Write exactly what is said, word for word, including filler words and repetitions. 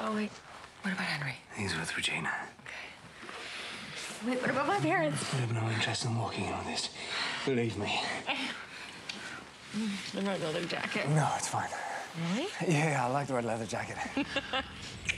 Oh, wait. What about Henry? He's with Regina. Okay. Wait, what about my parents? I have no interest in walking in on this. Believe me. The red leather jacket. No, it's fine. Really? Yeah, I like the red leather jacket.